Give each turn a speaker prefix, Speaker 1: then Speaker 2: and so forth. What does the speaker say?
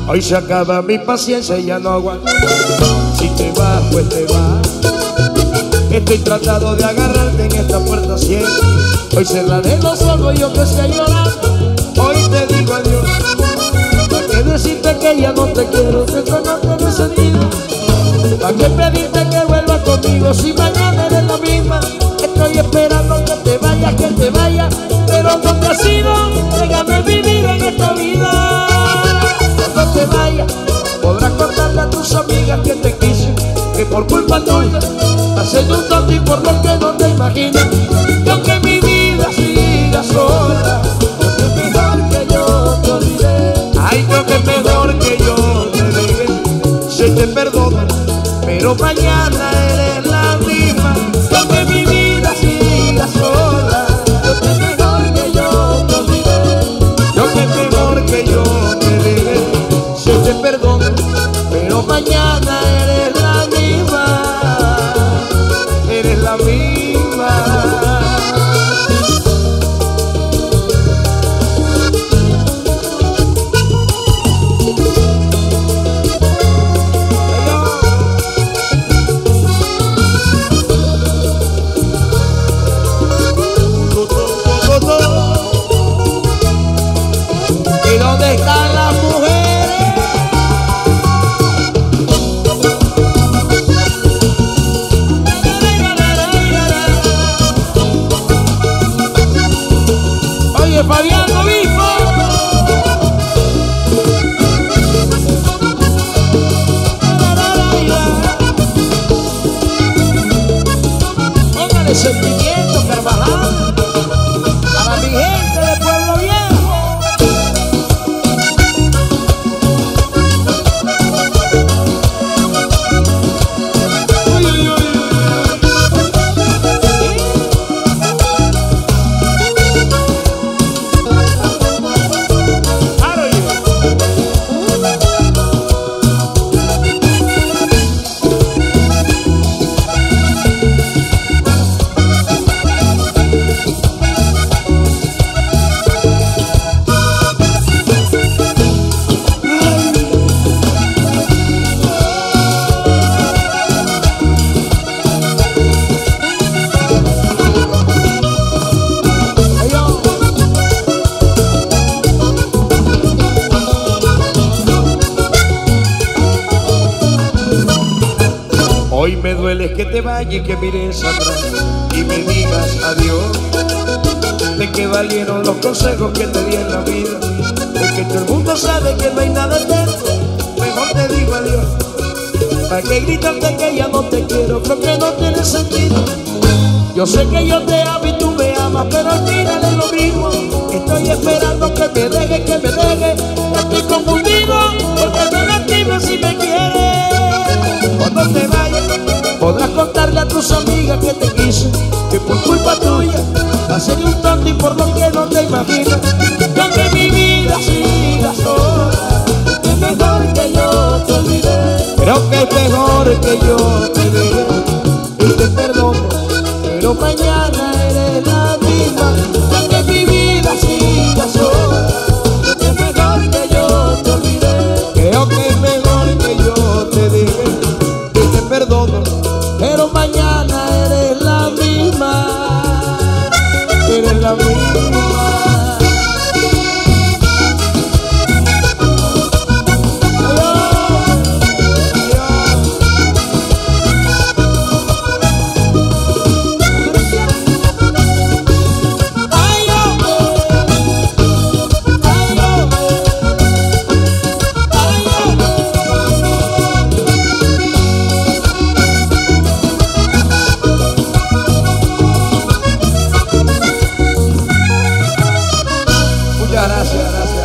Speaker 1: Hoy se acaba mi paciencia y ya no aguanto. Si te vas, pues te vas. Estoy tratando de agarrarte en esta puerta ciega. Hoy cerraré los ojos y yo que estoy llorando. Hoy te digo adiós. ¿Para qué decirte que ya no te quiero? Que esto no tiene sentido. ¿Para qué pedirte que vuelvas conmigo si mañana eres la misma? Estoy esperando que te vayas, pero ¿dónde has ido? Déjame vivir en esta vida. Cuando te vayas, podrás contarle a tus amigas que te quise, que por culpa tuya hacen un tonto y por lo que no te imaginas. Que aunque mi vida siga sola, es mejor que yo te olvidé. Ay, creo que es mejor que yo te deje. Se te perdona, pero mañana eres la misma. Que aunque mi vida siga sola, es mejor que yo te olvidé. Creo que es mejor que yo te deje. Se te perdona, pero mañana eres la misma. Eres la misma. ¿Y dónde están las mujeres? Oye, Fabián Obispo. Póngale sentimiento, Carvajal, para mi gente de Pueblo Viejo. Uy, uy, uy. Hoy me duele que te vayas y que mires atrás y me digas adiós. ¿De qué valieron los consejos que te di en la vida? De que todo el mundo sabe que no hay nada eterno. Mejor te digo adiós. ¿Para qué gritarte que ya no te quiero? Creo que no tiene sentido. Yo sé que yo te amo y tú me amas, pero mírale lo mismo. Estoy esperando que me dejes, que me dejes. Estoy confundido porque me lastimas si me quieres. Cuando te vayas, podrás contarle a tus amigas que te quise, que por culpa tuya hacen un tonto y por lo que no te imaginas. Que aunque mi vida siga sola, es mejor que yo te olvidé. Creo que es mejor que yo te deje y te perdono, pero mañana eres la misma. Que aunque mi vida siga sola, es mejor que yo te olvidé. Creo que es mejor que yo te deje y te perdono, pero mañana eres la misma. Eres la misma. Gracias, gracias.